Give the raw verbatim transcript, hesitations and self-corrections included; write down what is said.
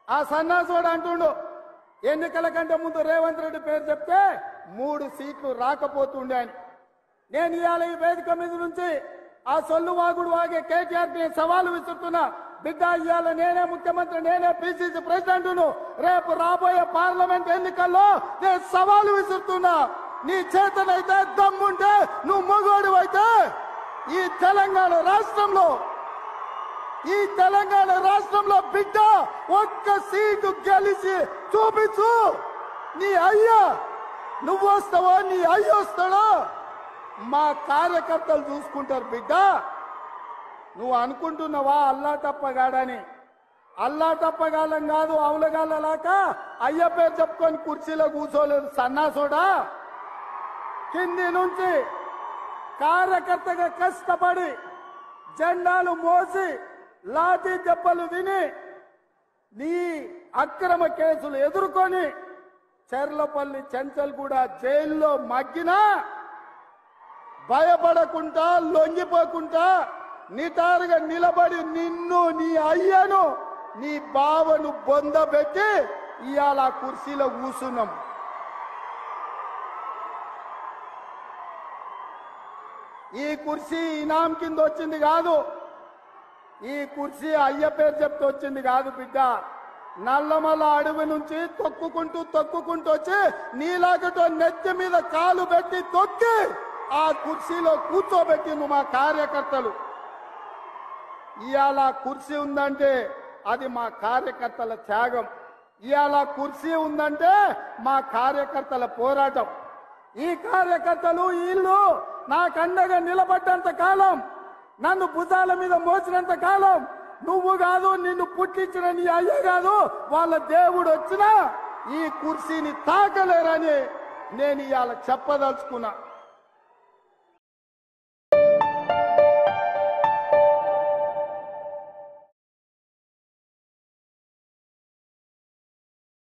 ఆ సన్నాసుడు అంటుండు ఎన్నికల కంటే ముందు రేవంత్ రెడ్డి పేరు చెప్తే మూడు సీట్లు రాకపోతుండే అని. నేను ఇవాళ ఈ వేదిక మీద నుంచి ఆ సొల్లు వాగుడు వాగే కేటీఆర్ ని సవాలు విసురుతున్నా. బిడ్డ ఇవాళ నేనే ముఖ్యమంత్రి, నేనే పిసిసి ప్రెసిడెంట్ను. రేపు రాబోయే పార్లమెంట్ ఎన్నికల్లో నేను సవాలు విసురుతున్నా. నీ చేతనైతే దమ్ముంటే నువ్వు మగోడు అయితే ఈ తెలంగాణ రాష్ట్రంలో ఈ తెలంగాణ రాష్ట్రంలో బిడ్డ ఒక్క సీటు గెలిచి చూపించు. నీ అయ్యా నువ్వు వస్తావో నీ అయ్య వస్తాడో మా కార్యకర్తలు చూసుకుంటారు. బిడ్డ నువ్వు అనుకుంటున్నావా అల్లా తప్పగాడని? అల్లా తప్పగాలం కాదు, అవులగాలలాక అయ్య పేరు చెప్పుకొని కుర్చీలో కూర్చోలేదు సన్నాసోడా. కింది నుంచి కార్యకర్తగా కష్టపడి జెండాలు మోసి లాఠీ దెబ్బలు విని నీ అక్రమ కేసులు ఎదుర్కొని చెర్లపల్లి చెంచల్ కూడా జైల్లో మగ్గినా భయపడకుండా లొంగిపోకుండా నిటారుగా నిలబడి నిన్ను నీ అయ్యను నీ బావను బొందబెట్టి ఇవాళ కుర్చీలో కూర్చున్నాం. ఈ కుర్చీ ఇనాం కింద వచ్చింది కాదు, ఈ కుర్చీ అయ్య పేరు చెప్తే వచ్చింది కాదు బిడ్డ. నల్లమల్ల అడవి నుంచి తొక్కుకుంటూ తొక్కుకుంటూ వచ్చి నీలాగటో నెత్తి మీద కాలు పెట్టి తొక్కి ఆ కుర్చీలో కూర్చోబెట్టింది మా కార్యకర్తలు. ఇవాళ కుర్చీ ఉందంటే అది మా కార్యకర్తల త్యాగం. ఇవాళ కుర్చీ ఉందంటే మా కార్యకర్తల పోరాటం. ఈ కార్యకర్తలు వీళ్ళు నాకు అండగా నిలబడ్డంత కాలం, నన్ను భుజాల మీద మోసినంత కాలం నువ్వు కాదు, నిన్ను పుట్టించిన నీ అయ్య కాదు, వాళ్ళ దేవుడు వచ్చినా ఈ కుర్చీని తాకలేరని నేను ఇవాళ చెప్పదలుచుకున్నా.